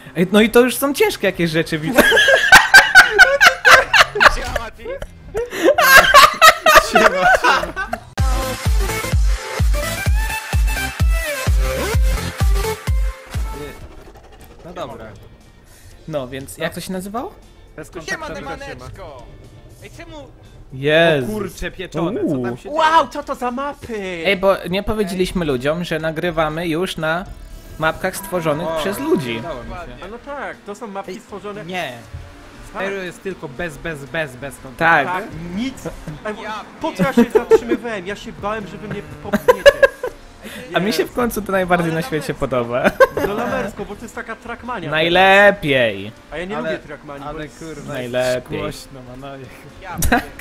Ej, no i to już są ciężkie jakieś rzeczy, widzę. Siema, Mati. Siema. No dobra. No, więc jak to się nazywało? Siema, Bezkontaktowy Demaneczko. Ej, czemu... Jezu. Kurcze pieczone, co tam się dzieje? Wow, co to za mapy? Ej, bo nie powiedzieliśmy ludziom, że nagrywamy już na mapkach stworzonych przez ludzi. Udało mi A się. no tak, to są mapki stworzone... Nie. Tak. Stereo jest tylko bez kontaktu. Tak. Tak, nic. Ja Po co ja się zatrzymywałem? Ja się bałem, żeby mnie popchniecie. A mi się w końcu to najbardziej na świecie podoba. No lamersko, bo to jest taka trackmania. Najlepiej. A ja nie Ale- lubię trackmanii, bo Ale jest... kurwa, Najlepiej. głośno, manojek. Ja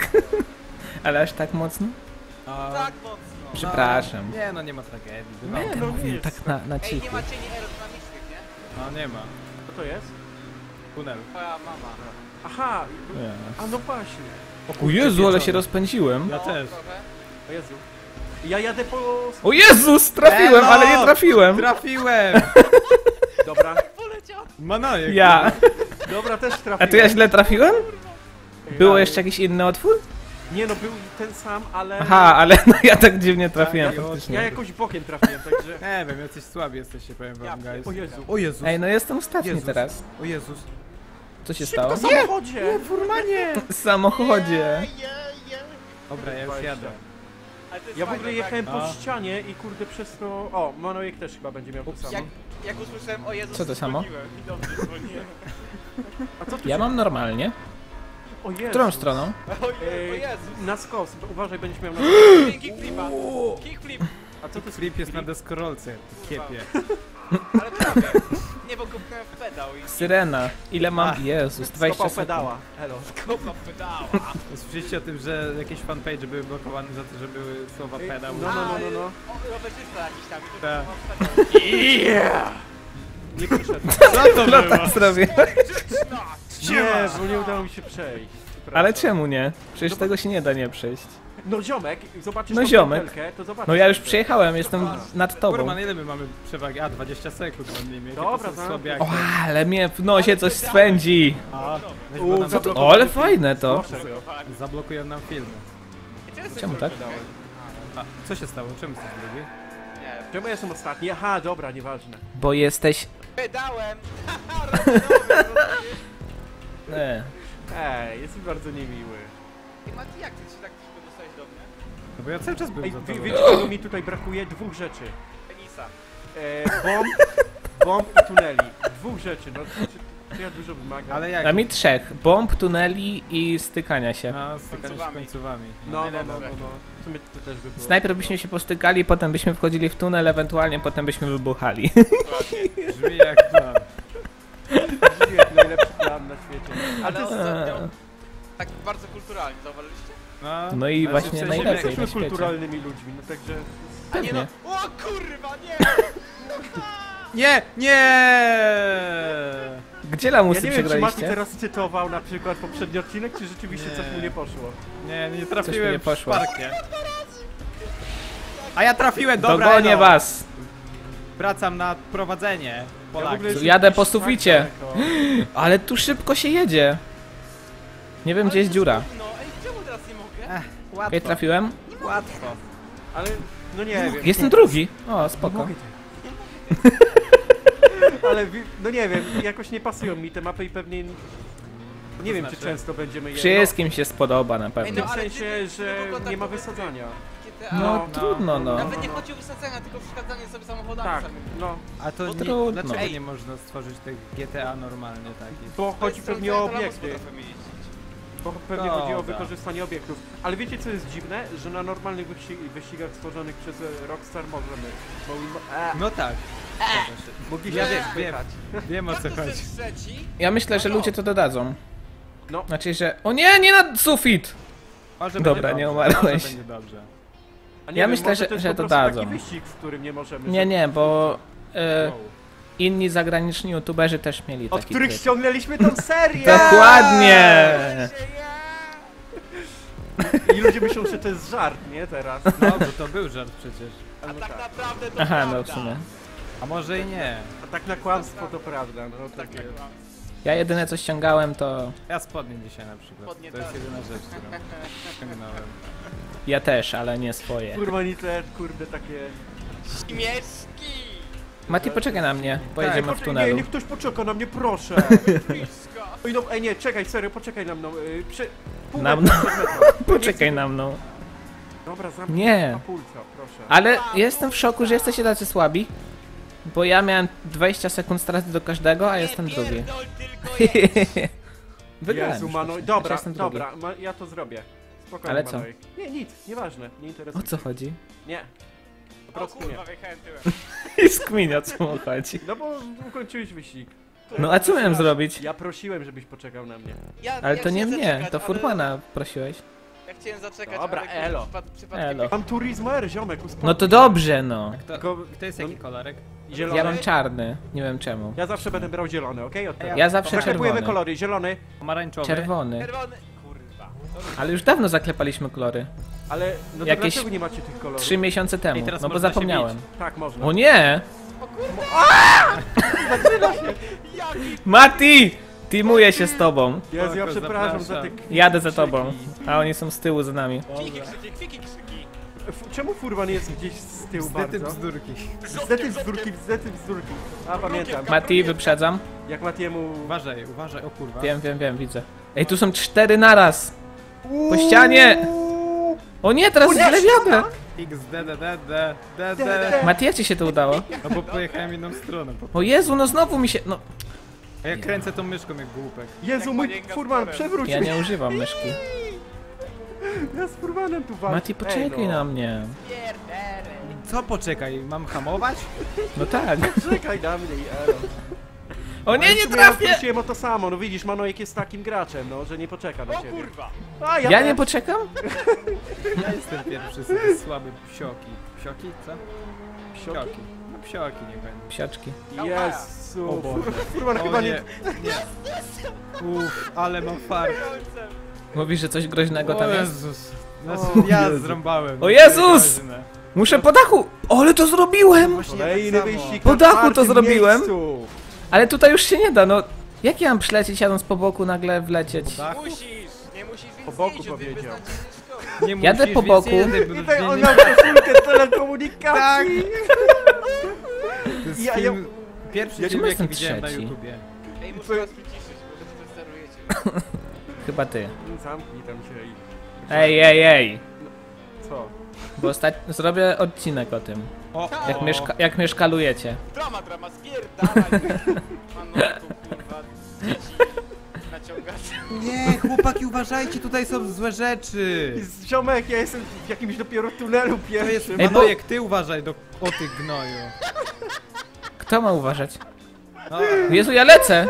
Ale aż tak mocno? tak mocno. Przepraszam. Nie, no nie ma tragedii. Nie, Bywa. no Mówię jest. tak na Ej, nie cichu. ma cieni aerodynamicznych, nie? No nie ma. Co to jest? Tunel. Twoja mama. Aha, Nie. a no właśnie. O Jezu, ale się rozpędziłem. Ja No, też. trochę. O Jezu. Ja jadę po... O Jezus, trafiłem, Elo! ale nie trafiłem. Trafiłem! Dobra, Poleciał. Manojek. Ja. dobra, też A trafiłem. to ja źle trafiłem? Było jeszcze jakiś inny otwór? Nie no, był ten sam, ale... Aha, ale no ja tak dziwnie trafiłem Tak, Ja faktycznie. jakoś bokiem trafiłem, także... Nie wiem, jacyś słabi jesteście, powiem wam, guys. O Jezu. O Jezus. Ej, no jestem ostatni Jezus. teraz. O Jezus. Co się Szybko stało? samochodzie! Furmanie! W samochodzie. Dobra, ja już jadę. Ale to jest Ja w fajne, ogóle tak? jechałem po A. ścianie i kurde przez to... O, Manojek też chyba będzie miał to samo. Jak usłyszałem o Jezus, Co to samo? dzwoniłem i dobrze dzwoniłem. A co tu Ja się... mam normalnie. O Jezu. Którą stroną? O Jezus. Na skos, uważaj, będziesz miał na... Kickflipa. Kickflip. A co to jest Flip jest na deskorolce, kiepie. Ale prawie. Nie, bo kopnąłem w pedał i... Syrena. Ile mam? Jezus, 20 Skopał sekund. pedała. Hello. Kopał pedała. Słyszeliście o tym, że jakieś fanpage były blokowane za to, że były słowa pedał? No. O, rowerzysta jakiś tam. I to Tak. kopnął w pedał. Yeah! Nie przyszedł. Co to No tak zrobię. Nie, bo nie udało mi się przejść. Ale czemu nie? Przecież tego się nie da nie przejść. No ziomek, zobaczysz No tą ziomek. pętelkę, to zobaczysz. No ja już przejechałem, jestem nad tobą. Kurman, ile my mamy przewagi? A, 20 sekund nad nimi. Jakie Dobra, to są znam. słabiaki. O, ale mnie w nosie coś spędzi. A, weź U, nam co to- O, ale fajne to. Proszę. zablokują nam filmy. Czemu tak? A, co się stało? Czemu jesteś drugi? Nie, Czemu ja jestem ostatni? Aha, dobra, nieważne. Bo jesteś... pedałem. Nie. Ej, jesteś bardzo niemiły. Ej, Mati, jak ty się tak szybko dostałeś do mnie? No bo ja cały czas byłem Ej, za tobą. wiecie czego mi tutaj brakuje? Dwóch rzeczy. Penisa. Bomb i tuneli. Dwóch rzeczy, no czy ja dużo wymagam? Ale jak? A mi 3. Bomb, tuneli i stykania się. No, stykanie się końcówami. No. W sumie to też by było. Najpierw byśmy się postykali, potem byśmy wchodzili w tunel, ewentualnie potem byśmy wybuchali. Brzmi jak plan. Jak najlepszy plan na świecie. A to Ale jest... ostatnio... Tak bardzo kulturalnie, zauważyliście? No i ale właśnie w sensie najlepiej. Jesteśmy na świecie. kulturalnymi ludźmi, no także... A nie no... Pewnie. O kurwa, nie! Nie! Nie! Gdzie Ja lamusy nie wiem, czy Mati przegraliście? teraz cytował na przykład poprzedni odcinek, czy rzeczywiście Nie. coś mu nie poszło. Nie, nie Coś mi trafiłem nie w poszło. szparkę. A ja trafiłem, dobra, Dogonię elo. was! Wracam na prowadzenie. Ja w Polak. ogóle jestem Jadę jakiś po suficie. tak daleko. Ale tu szybko się jedzie. Nie wiem, gdzie jest dziura. No, ej, czemu teraz nie mogę? Łatwo. Okej, trafiłem? Łatwo. Ale, no nie wiem. Jestem drugi. O, Nie spoko. mogę Ale, no nie wiem, jakoś nie pasują mi te mapy i pewnie... Nie wiem, czy znaczy? często będziemy je... Wszystkim się spodoba na No, w pewno. tym ale sensie, ty że mogło tak nie ma powiedzieć. wysadzania. GTA. No trudno, no. Nawet nie chodzi o wysadzenia, tylko przeszkadzanie sobie samochodami Tak, samymi. no. A to nie, Trudno. dlaczego Ej. nie można stworzyć tych GTA normalnie takich? Bo To chodzi jest pewnie cel, o to lamus obiekty. potrafią jeździć. Bo pewnie chodzi o Dobra. wykorzystanie obiektów. Ale wiecie co jest dziwne? Że na normalnych wyścigach stworzonych przez Rockstar możemy. No tak. Mogliśmy Ja się wiem, spychać. Wiem o co Kaktus chodzi. jest trzeci. Ja myślę, że ludzie to dodadzą. No. Znaczy, że... O nie, nie na sufit! Może Dobra, będzie nie dobrze, umarłeś. może będzie dobrze. A Ja myślę, może że- to jest że po prostu dodadzą. taki wyścig, w którym nie możemy. Nie, nie, bo... Wow. Inni zagraniczni youtuberzy też mieli Od taki których tryb. ściągnęliśmy tą serię! Dokładnie! I ludzie myślą, że to jest żart, nie teraz? No, bo to był żart przecież. A No tak tak. naprawdę to Aha, no prawda. w sumie. A może i nie. A tak na kłamstwo to prawda, no Tak, takie. Ja jedyne co ściągałem to... Ja spodnie dzisiaj na przykład. Spodnie To jest tak. jedyna rzecz, którą ściągnąłem. Ja też, ale nie swoje. Furmani te, kurde, takie... Śmieszki! Mati, poczekaj na mnie, pojedziemy w Poczekaj, tunelu. Nie, niech ktoś poczeka na mnie, proszę. Blisko! Oj, no, ej, nie, czekaj, serio, poczekaj na mną. Pół Na metra, mną? przed metrem. Poczekaj na mną. Dobra, zamknij Nie. Apulca, proszę. Ale jestem w szoku, że jesteście tacy słabi. Bo ja miałem 20 sekund straty do każdego, a jestem drugi. Pierdol, tylko jedź. Wygrałem. Jezu, już Manoj, właśnie. dobra, Chociaż jestem drugi. dobra, ja to zrobię. Spokojnie, Ale co? Manoj. Nie, nic, nieważne, nie interesuje. O co chodzi? Nie. Po O prostu nie. kurwa, wjechałem tyłem. I skminia, o co mu chodzi. No bo ukończyłeś wyścig. No a co miałem zrobić? Ja prosiłem, żebyś poczekał na mnie. Ale Ja to nie chciałem mnie, zaczekać, to ale- Furmana prosiłeś. Ja chciałem zaczekać, Dobra, ale elo. przypadkiem... Elo. Mam Turismo R, ziomek, uspokój. No to dobrze, no. Kto jest jaki kolorek? Zielony. Ja mam czarny, nie wiem czemu. Ja zawsze będę brał zielony, okej? Od teraz. Ja zawsze Zaklepujemy czerwony. kolory, zielony, Pomarańczowy. Czerwony. Czerwony. Kurwa. Ale już dawno zaklepaliśmy kolory. ale no to Jakieś dlaczego nie macie tych kolorów? 3 miesiące temu, I teraz no bo można się zapomniałem. Tak, można. O nie! Jaki Mati! Teamuję się z tobą. Jezu, ja Spoko, przepraszam za te... zapraszam. Jadę za tobą. A oni są z tyłu za nami. kwiki krzyki, kwiki krzyki. Czemu Furman jest gdzieś z tyłu Bzdety bardzo? bzdurki. Bzdety bzdurki. A, pamiętam. Mati, wyprzedzam. Jak Matiemu... Uważaj, uważaj, o kurwa. Wiem, widzę. Ej, tu są 4 naraz. Po ścianie! O nie, teraz źle wiadę! X, D, D, D, D, D, D. Mati, jak ci się to udało? No bo pojechałem inną stroną. O Jezu, no znowu mi się... No, A ja kręcę tą myszką jak głupek. Jezu, Jak mój panienka z Furman, torem. przewróć ja mnie. nie używam myszki. Ja z Furmanem tu walczę. Mati, poczekaj na mnie. Pierderę. Co poczekaj, mam hamować? No tak. Czekaj na mnie i elo. O nie, nie Ja trafię! prosiłem o to samo, no widzisz, Manojek jest takim graczem, no, że nie poczeka na O ciebie. kurwa. A, Ja też. nie poczekam? Ja jestem pierwszy, sobie słaby psioki. Psioki? Co? Psioki? Psioki. No psioki niech będą. Psiaczki. Jezu, O Boże. Furman O chyba nie, nie... nie. Uff, ale mam fart. Końcem. Mówisz, że coś groźnego tam O jest? Jezus. Znaczy, O ja Jezu. zrąbałem. O Jezus! Muszę po dachu! O, ale to zrobiłem! Kolejny wyścig Po na dachu to czwartym zrobiłem. miejscu. Ale tutaj już się nie da, no. Jak ja mam przylecieć, jadąc po boku, nagle wlecieć? Tak? Musisz, nie musisz więc Po boku jeździć, powiedział. beznadziejnie szkoły. Nie Jadę musisz, po więc boku. jedę, bo I tak on nie- miał koszulkę telekomunikacji. To jest Ja- film, pierwszy Ja film czemu jaki jestem widziałem na trzeci? YouTubie. Ej, muszę was wyciszyć, bo wy sterujecie. Chyba ty. Zamknij tam się i... Ej! Co? Bo zrobię odcinek o tym. O, Jak mieszkalujecie. Drama, spierdalaj. Manojku, kurwa. Dzieci naciągać. Nie, chłopaki, uważajcie, tutaj są złe rzeczy. Ziomek, ja jestem w jakimś dopiero tunelu To jest pierwszym. Ej, bo- Manojek, ty uważaj o tych gnoju. Kto ma uważać? No, Jezu, ja lecę!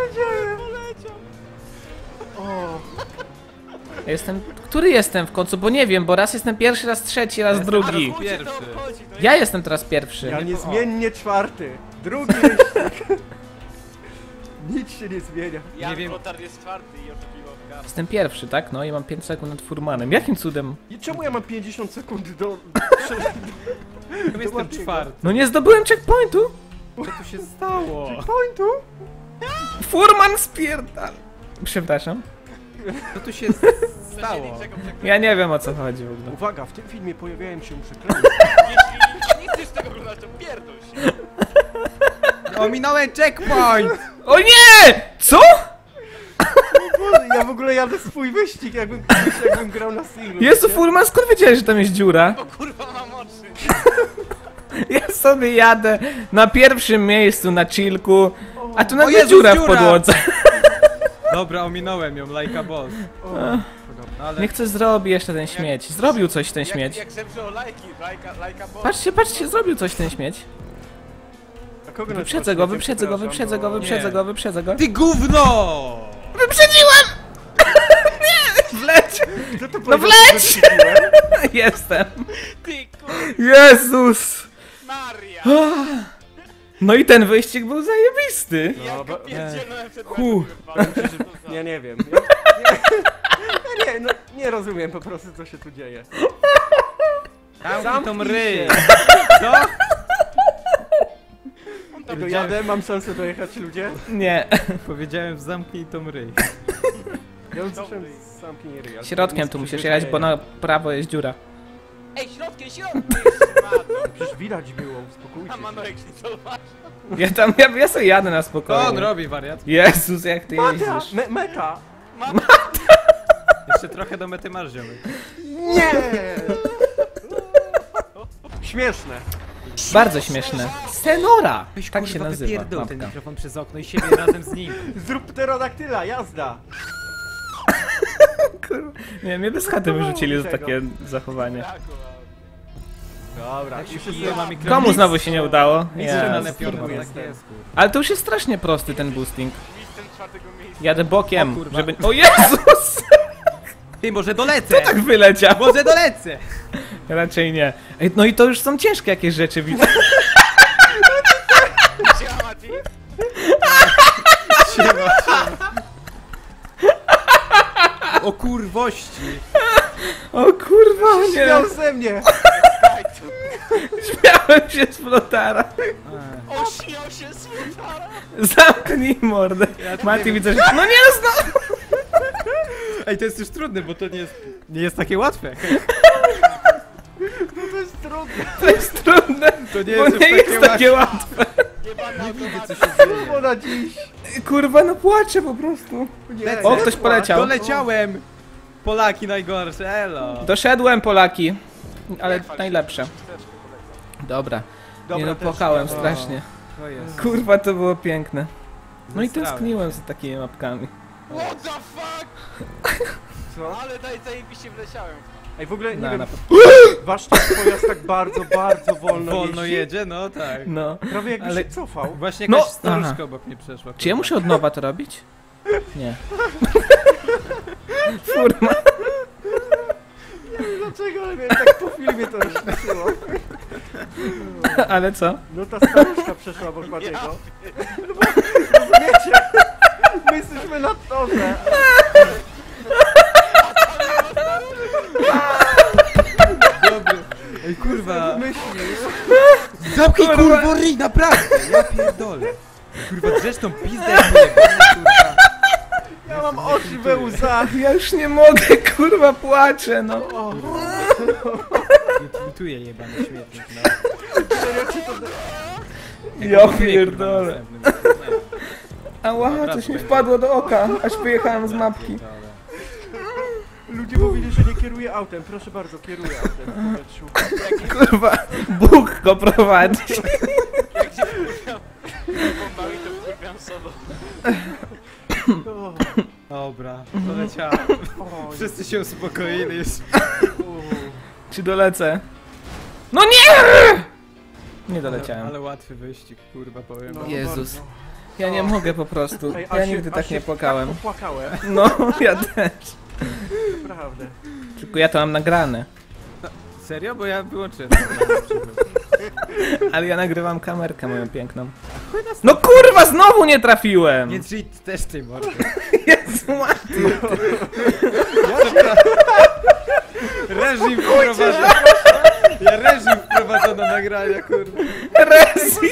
O, Jestem... Który jestem w końcu? Bo nie wiem, bo raz jestem pierwszy, raz trzeci, raz drugi. Chuj cię to Pierwszy. obchodzi, no Ja jestem teraz pierwszy. ja nie- niezmiennie czwarty. Drugi wyścig. Nic się nie zmienia. Jan Nie wiem. Lotar jest czwarty i oszukiwał w gaz. Jestem pierwszy, tak? No i mam 5 sekund nad Furmanem. Jakim cudem? I czemu ja mam 50 sekund do... ja jestem czwarty. No nie zdobyłem checkpointu! Co tu się stało? pointu? Furman spierdal! Przepraszam. Co tu się stało? Sąsiedni czekam, czekam. Ja nie wiem, o co chodzi w ogóle. Uwaga, w tym filmie pojawiają się przekleństwa. Jeśli nie chcesz tego oglądać, to pierdol się. Ominąłem checkpoint! O nie! Co? Ja w ogóle jadę swój wyścig, jakbym grał na singlu. Jezu, wiecie? Furman, skąd wiedziałeś, że tam jest dziura? Bo kurwa mam oczy. Ja sobie jadę na pierwszym miejscu na chillku, a tu nagle Jezus, dziura w dziura! podłodze. Dobra, ominąłem ją, like a boss. O, Ale Niech coś zrobi jeszcze ten śmieć. Zrobił coś ten śmieć. Jak żebrze o lajki, lajka bo... Patrzcie, zrobił coś ten śmieć. a kogo na Wyprzedzę go, czwartym wyprzedzę go, przepraszam, wyprzedzę go, bo- wyprzedzę Nie. go, wyprzedzę go. ty gówno! Wyprzedziłem! Nie! Wleć! Kto to No powiedział, wleć! że wyprzedziłem? Jestem. Ty kur... Jezus! Maria! No i ten wyścig był zajebisty. Ja No, go bo- pierdzielnąłem przed Hu. Ja nie wiem. Nie rozumiem po prostu, co się tu dzieje. Zamknij tą Zamknij ryj! się. Co? Dojadę, mam szansę dojechać, ludzie? Nie. Powiedziałem zamknij tą ryj. Ja już słyszałem zamknij ryj. ale Środkiem to tu nic musisz jechać, bo na prawo jest dziura. Ej, środkiem, środkiem! Przecież widać było, uspokójcie A się. Manojek nie zauważy. Ja sobie jadę na Co on spokojnie. robi, wariat? Jezus, jak ty Mata! jeździsz. Meta! Jeszcze trochę do mety masz, ziomek. Nie! Śmieszne. Bardzo śmieszne. Senora! Tak się nazywa. Wypierdol ten mapka. mikrofon przez okno i siebie razem z nim. Zrób pterodaktyla, jazda! Kurwa. Nie, mnie bez chaty wyrzucili za takie zachowanie. Dobra, Jak i się wszyscy pije, ma mamy mikrofon. Komu znowu się nie udało? Strzelane Jezus, piątki, kurwa. tak jest, kurwa. Ale to już jest strasznie prosty ten boosting. Mistrzem czwartego miejsca. Jadę bokiem, O kurwa. żeby... O Jezus! Ty, może dolecę! Co tak wyleciał? Może dolecę! Raczej nie. Ej, no i to już są ciężkie jakieś rzeczy, widzę. Siema, Mati. O kurwości! O kurwa, nie. Śmiał ze mnie! Daj tu. Śmiałem się z flotara. O, śmiał się z futara. Zamknij mordę. Mati, widzę, że... No nie, znowu! Ej, to jest już trudne, bo to nie jest takie łatwe. No to jest trudne. To jest trudne, To nie bo jest już nie jest takie łatwe. Jebana automaty. Słowo na dziś. Kurwa, no płaczę po prostu. Nie, O, nie ktoś płacz. poleciał. Doleciałem! Polaki najgorsze, elo! Doszedłem, Polaki. Ale najlepsze. Dobra. Nie no, też płakałem śmiał. strasznie. To jest. Kurwa, to było piękne. No i Zesrałem. tęskniłem za takimi mapkami. What the fuck? Co? Ale daj, zajebiście wleciałem. Ej, w ogóle nie Na, wiem, na... wasz pojazd tak bardzo Wolno jeździ. jedzie, no tak. No. Prawie jakby Ale- się cofał. Właśnie No, jakaś staruszka aha. obok mnie przeszła. Czy ja kurwa. muszę od nowa to robić? Nie. Furma. Dlaczego? Ale mnie tak po filmie to rozśmieszyło. Ale co? No ta staruszka przeszła obok Matiego. No bo, rozumiecie? My jesteśmy na torze. Dobry. Ej, kurwa. Myśli. Zamknij Kurwa. kurwa ryj, naprawdę! Ja pierdolę. Kurwa, drzesz tą pizdę jak kurwa. Ja mam oczy we łzach. Ja już nie mogę, kurwa, płaczę, no. O, Tweetuję jebany śmietnik, no. serio, czy to... Ja Komentuję, kurwa, pierdolę. następnym. Nie, Ała, Dobra, coś to mi będzie. wpadło do oka, aż wyjechałem z mapki. pierdolę. Ludzie mówili, że nie kieruje autem. Proszę bardzo, kieruję autem w powietrzu. Kurwa, Bóg go prowadzi. Jak się wkurwiam bombami, to wkurwiam sobą. O, Dobra, doleciałem. o, Wszyscy się uspokoili już. Czy dolecę? No nie! Nie doleciałem. Ale łatwy wyścig, kurwa, powiem. no, Jezus. bardzo. Ja nie mogę po prostu. Ej, Ja aż się- nigdy aż tak się nie płakałem. Tak popłakałem, No, ja też. naprawdę. Tylko ja to mam nagrane. Serio? Bo ja wyłączyłem. Ale ja nagrywam kamerkę moją piękną. No kurwa, znowu nie trafiłem! Nie cheat też tej mordy. Jezu, Mati. Reżim wprowadza. Ja reżim wprowadzę na nagrania, kurwa. Rezi!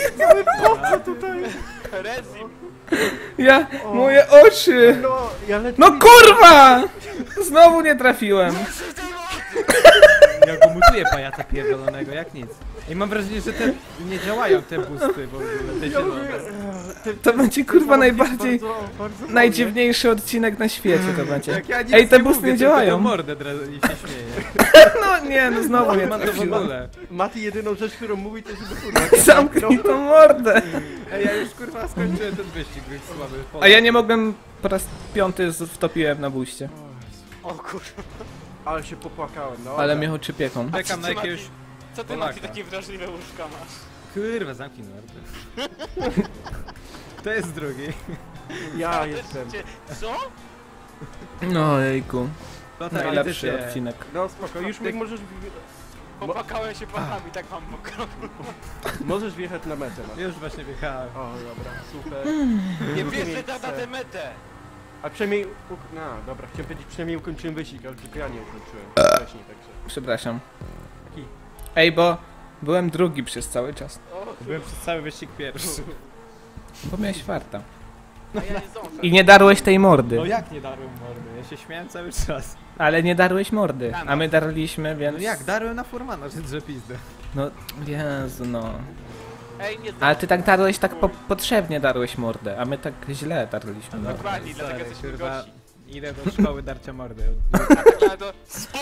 Rezim. Ja, moje oczy! No, ja lecę. No kurwa! Znowu nie trafiłem. Ja go mutuję pajaca pierdolonego, jak nic. I mam wrażenie, że te nie działają te boosty w ogóle, te Ja mówię, zielone. To będzie kurwa najbardziej... Bardzo, bardzo Najdziwniejszy odcinek na świecie to będzie. Jak ja nic Ej, te nie busty mówię, nie tylko działają. do mordę i się śmieję. No nie, no znowu nie Ma to w trafiłem. ogóle. Mati jedyną rzecz, którą mówi, to żeby kurwa... Zamknij tą mordę. Ej, ja już kurwa skończyłem ten wyścig, więc słaby. A ja nie mogłem, po raz piąty wtopiłem na buście. O kurwa. Ale się popłakałem, no. Ale mnie oczy pieką. Czekam na Co ty, jakiegoś... Mati? Co ty, Polaka. Mati, takie wrażliwe łóżka masz? Kurwa, zamknij mordę. To jest drugi. Ja jestem. Co? No jejku. No tak, Najlepszy idziecie. odcinek. No spoko, już mi możesz... Popłakałem się pachami, tak mam mokro. Możesz wjechać na metę, Mati. Już właśnie wjechałem. O, dobra, super. Nie Drugie wierzę miejsce. na tę metę. A przynajmniej... No, dobra, chciałem powiedzieć, przynajmniej ukończyłem wyścig, ale tylko ja nie ukończyłem wcześniej, także... Przepraszam. Taki. Ej, bo Byłem drugi przez cały czas. Byłem przez cały wyścig pierwszy. Bo miałeś farta. A ja nie zdążę. I nie darłeś tej mordy. No jak nie darłem mordy? Ja się śmiałem cały czas. Ale nie darłeś mordy. A my darliśmy, więc... No jak, darłem na Furmana, że drze pizdę. No, Jezu, no. Ej, nie zdążę. Ale ty tak darłeś, tak potrzebnie darłeś mordę, a my tak źle darliśmy. No, Dokładnie, dlatego sorry, jesteśmy kurwa, gości. idę do szkoły darcia mordy. Ale to...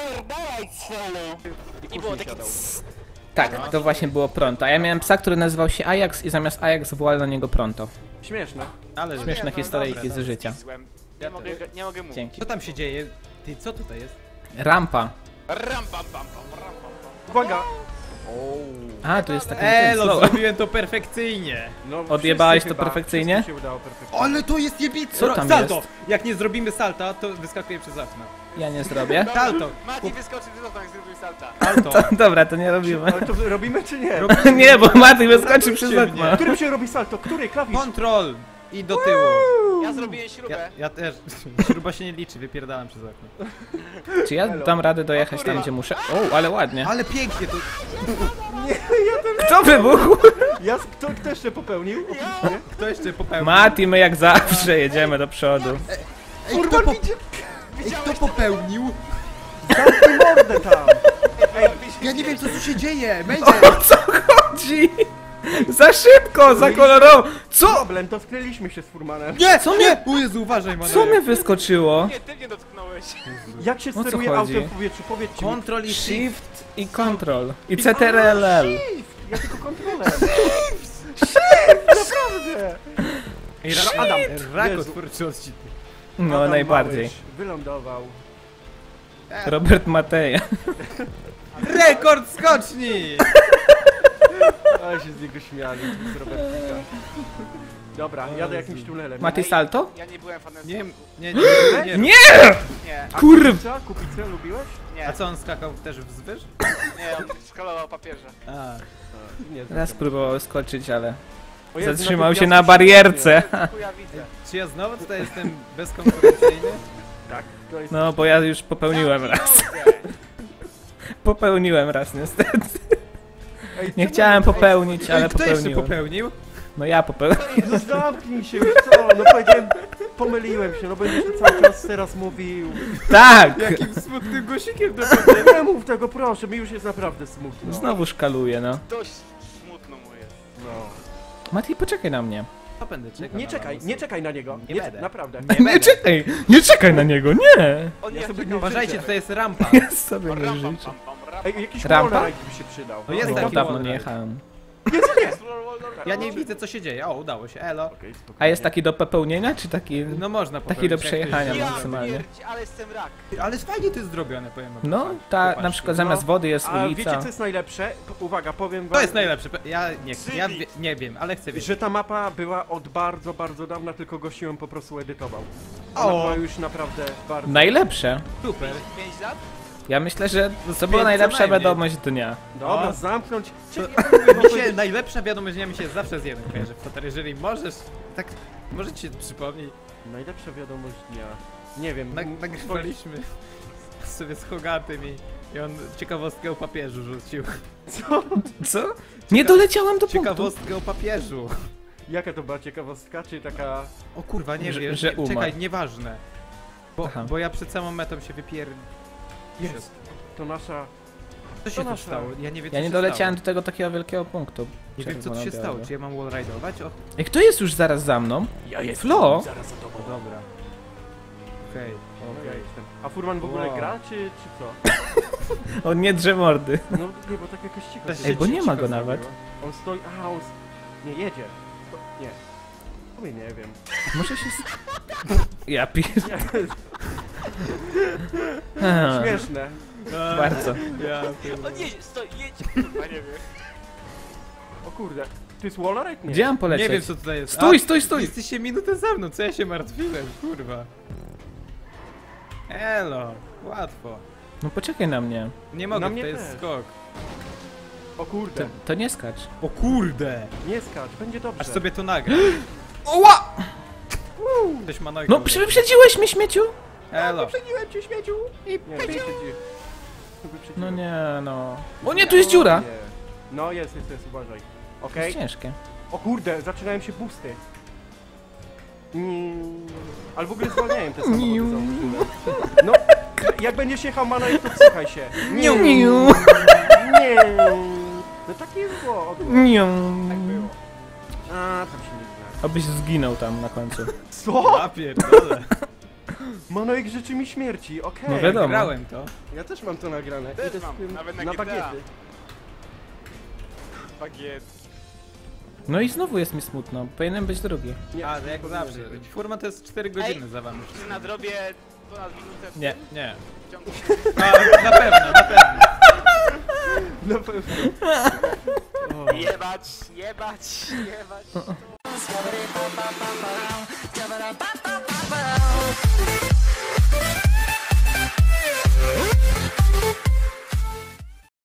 I było takie... Tak, to właśnie było pronto. A ja miałem psa, który nazywał się Ajax i zamiast Ajax wołał na niego pronto. Śmieszne. Ale Śmieszne historyjki z życia. Nie mogę mówić. Dzięki. Co tam się dzieje? Ty, co tutaj jest? Rampa. Ram, pam, pam, pam, ram, pam, pam. Uwaga! A, tu jest taki Elo, slow. zrobiłem to perfekcyjnie! No, Odjebałeś wszyscy to chyba, perfekcyjnie? wszystkim się udało perfekcyjnie. Ale to jest jebice! Co tam Salto! jest? Jak nie zrobimy salta, to wyskakuje przez okno. Ja nie zrobię. Salto! Mati wyskoczy z okna, jak zrobił salta. Salto! Dobra, to nie robimy. Ale to robimy czy nie? Nie, bo Mati wyskoczy przez Mnie. okno. Którym się robi salto? Który klawisz? Kontrol! I do tyłu. Ja zrobiłem śrubę. Ja też. Śruba się nie liczy, wypierdalam przez okno. Czy ja dam radę dojechać tam, gdzie muszę? O, ale ładnie. Ale pięknie to... Kto wybuchł? Kto jeszcze popełnił? Oprócz mnie? Kto jeszcze popełnił? Mati, my jak zawsze jedziemy do przodu. Ej, kto popełnił? Zamknij mordę tam! Ja nie wiem, co tu się dzieje! O co chodzi? Za szybko, za kolorowo. Co? Problem, to skryliśmy się z Furmanem. Nie! Co Nie! O Jezu, uważaj, Manuel. Co mnie wyskoczyło? Nie, ty mnie dotknąłeś. Jak się O co steruje chodzi? autem w powietrzu? Powiedzcie mi. Control i shift. Shift i control. I CTRL. Shift! Ja tylko kontrolę. Shift! Naprawdę! Ej, Adam, Rako Jezu. twórczy odcinek. No, Adam najbardziej. Małysz wylądował. Robert Mateja. Rekord skoczni! Ale się z niego śmiali, z Robertika. Dobra, jadę jakimś tunelem. Mati salto? Ja nie byłem fanem Nie, saltu. nie. Nie! Nie, A Kurw! Kupica? Kupicę lubiłeś? nie, A co, on skakał też wzwyż? nie, on skalował papieże. A. Nie. Raz próbował skoczyć, ale O Jezu, zatrzymał na się tym na piasku barierce. Chuja widzę. Czy ja znowu tutaj jestem bezkonkurencyjny? Tak, to jest... No, bo ja już popełniłem raz. Popełniłem raz, niestety. Ej, Nie co chciałem my- popełnić, ale Kto jeszcze popełniłem. popełnił? No ja popełniłem. No zamknij się już, co? No powiedziałem, pomyliłem się, no będziesz cały czas teraz mówił. Tak! Jakim smutnym głosikiem to Nie mów tego, proszę, mi już jest naprawdę smutno. Znowu szkaluję, no. Dość smutno mu jest. No. Mati, poczekaj na mnie. To będę czekał. Nie na czekaj, was. nie czekaj na niego. Nie będę. Naprawdę. Nie czekaj! Nie czekaj na niego, nie! On Ja nie sobie czekał. Uważajcie, tutaj jest rampa. Ja sobie nie Ram, pam, życzę. pam, pam, ram, Ej, jakiś Rampa? wallride by się przydał. No jest Ej, taki dawno wallride. nie jechałem. Ja nie widzę, co się dzieje. O, udało się. Elo. Okej, spokojnie. A jest taki do popełnienia, czy taki... No można Taki do popełnić, jak przejechania ktoś- Ja maksymalnie. pierdzi, ale jestem rak. Ale fajnie to jest zrobione, powiem wam. No, ta na przykład zamiast wody jest A wiecie ulica. co jest najlepsze? Uwaga, powiem wam, To jest najlepsze. Ja nie chcę. Ja nie wiem, ale chcę wiedzieć. że ta mapa była od bardzo, bardzo dawna, tylko gościu ją po prostu edytował. Ona O! była już naprawdę bardzo... Najlepsze. Super. 5 lat? Ja myślę, że to Więc była co najlepsza najmniej. wiadomość dnia. Dobra, O. zamknąć. Mi się najlepsza wiadomość dnia mi się zawsze z jednym kojarzy. Flotar, jeżeli możesz, tak, może ci się przypomnij. Najlepsza wiadomość dnia. Nie wiem. Nagrywaliśmy sobie z Hogatym i on ciekawostkę o papieżu rzucił. Co? Co? Nie doleciałem do punktu. Ciekawostkę o papieżu. Jaka to była ciekawostka, czy taka... O kurwa, nie Że- wiem, że nie, umarł. czekaj, nieważne. Aha. Bo ja przed samą metą się Jest. To nasza... Co się To tu nasza. stało? Ja nie wiem, co Ja nie się doleciałem stało. do tego takiego wielkiego punktu. Nie wiem, co tu się stało. Czerwono-białego. Czy ja mam wallride'ować? O, Ej, kto jest już zaraz za mną? Ja jestem Flo? zaraz za tobą. dobra. Okej. No, ja jestem. A Furman w ogóle Wow. gra, czy co? On nie drze mordy. No nie, bo tak jakoś cicho. Ej, się Ej, bo nie ma cicho go zrobiło. nawet. On stoi... A, on... Nie, jedzie. Nie. Oj, nie wiem. Może się... Ja pier... Śmieszne. Bardzo. Ja, On jedzie, stoi, jedź. Kurwa, nie wiem. O kurde. To jest wallride? Nie. Gdzie mam nie polecieć? wiem, co tutaj jest. Stój, A, stój, stój! Jesteście minutę za mną, co ja się martwiłem, kurwa. Elo, łatwo. No poczekaj na mnie. Nie mogę, Na to mnie jest też. skok. O kurde. To nie skacz. O kurde! Nie skacz, będzie dobrze. Aż sobie to nagram. Oła! Ktoś ma nogę. No wyprzedziłeś mnie, śmieciu! Elo. Wyprzedziłem cię, śmieciu! Nie, wyprzedził. No nie, no. O nie, tu jest dziura! No jest, uważaj. To Okej. jest ciężkie. O kurde, zaczynają się boosty. Ale w ogóle zwalniają te samochody, zauważyłem. No, jak będziesz jechał Manojek, to wsłuchaj się. Niu, niu. Nie. No tak nie było. Niu. Tak było. A, tam się nie zna. Obyś zginął tam na końcu. Co? Ja pierdolę. Manojek życzy mi śmierci, okej. No wiadomo. Grałem to. Ja też mam to nagrane. Też Idę z mam, tym nawet na na GTA. bagiety. Bagiet. No i znowu jest mi smutno. Powinienem być drugi. Nie, A, jak zawsze. Furman to jest 4 godziny za wami. Czy nadrobię ponad minutę w Nie, tym nie. ciągu? A, na pewno, na pewno. Na pewno. Jebać, jebać, jebać. Ba-ba-da-ba-ba-ba-ba.